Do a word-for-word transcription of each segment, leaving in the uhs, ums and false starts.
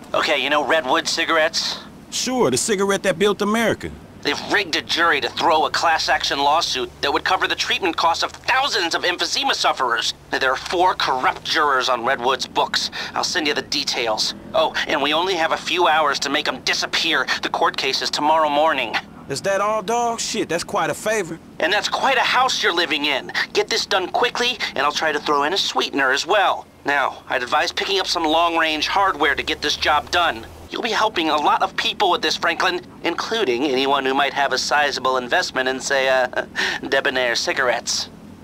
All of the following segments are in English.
Okay, you know Redwood cigarettes? Sure, the cigarette that built America. They've rigged a jury to throw a class-action lawsuit that would cover the treatment costs of thousands of emphysema sufferers. There are four corrupt jurors on Redwood's books. I'll send you the details. Oh, and we only have a few hours to make them disappear. The court case is tomorrow morning. Is that all, dog? Shit, that's quite a favor. And that's quite a house you're living in. Get this done quickly, and I'll try to throw in a sweetener as well. Now, I'd advise picking up some long-range hardware to get this job done. You'll be helping a lot of people with this, Franklin, including anyone who might have a sizable investment in, say, uh, debonair cigarettes.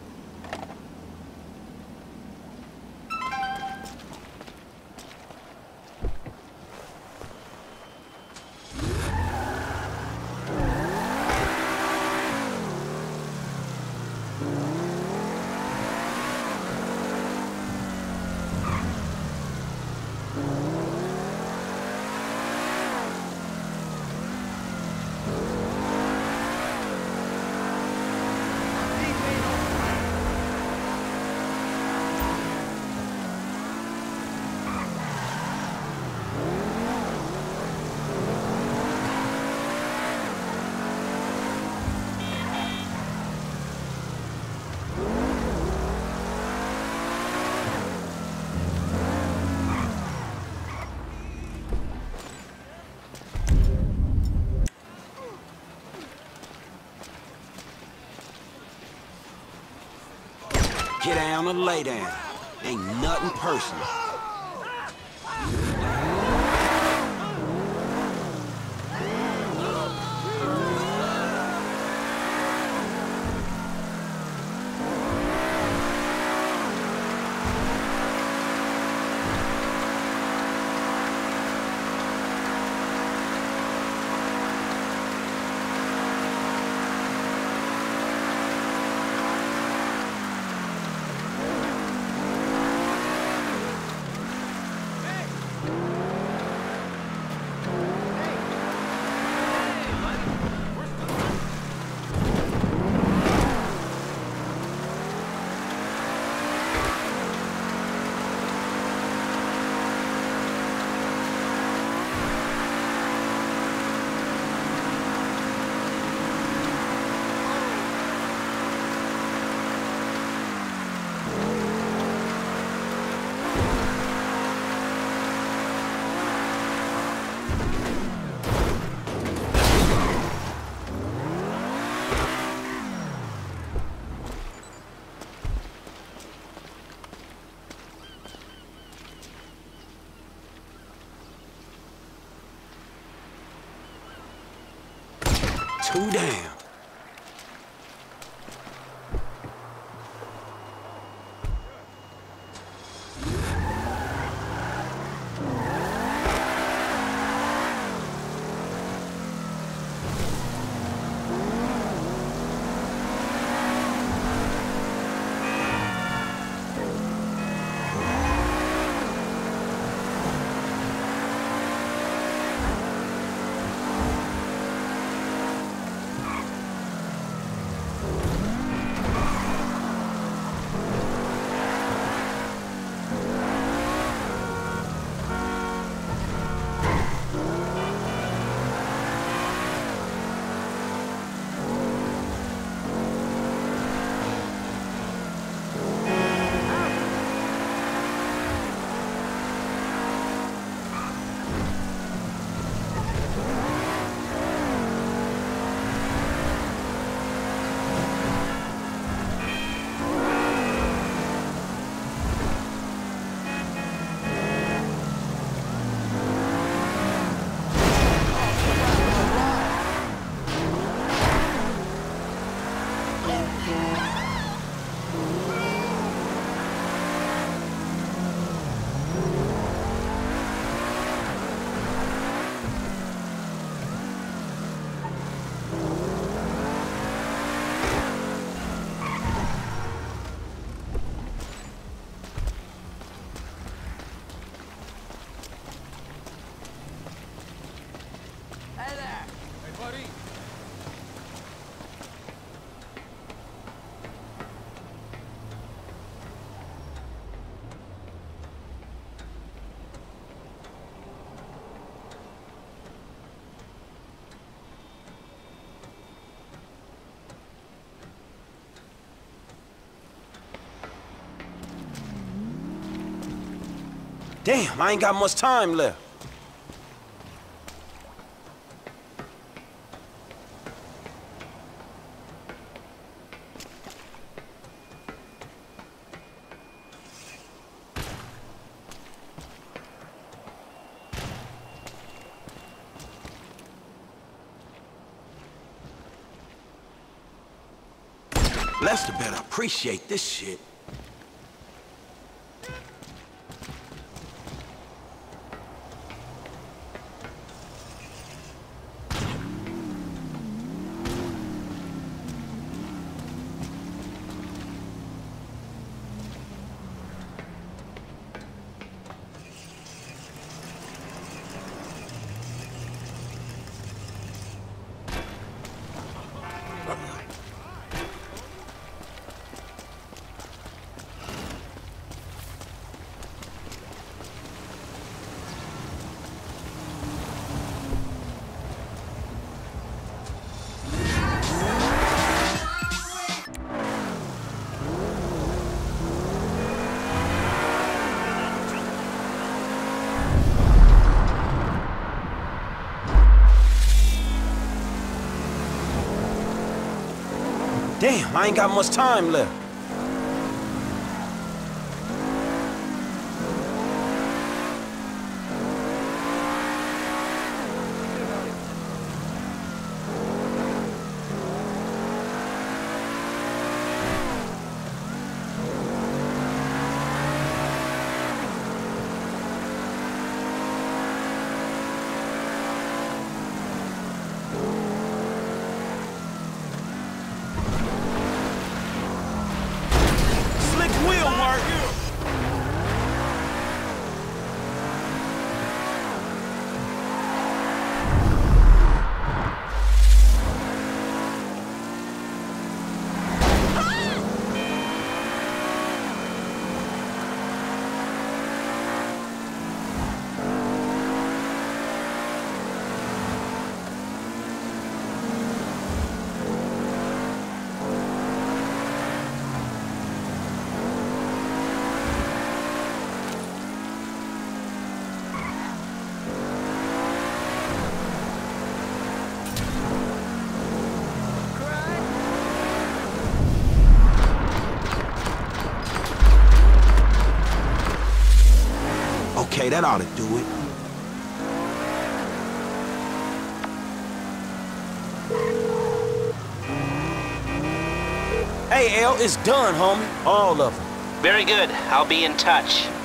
Get down and lay down. Ain't nothing personal. Two down. Damn, I ain't got much time left. Lester better appreciate this shit. Damn, I ain't got much time left. Okay, that ought to do it. Hey, L, it's done, homie. All of them. Very good. I'll be in touch.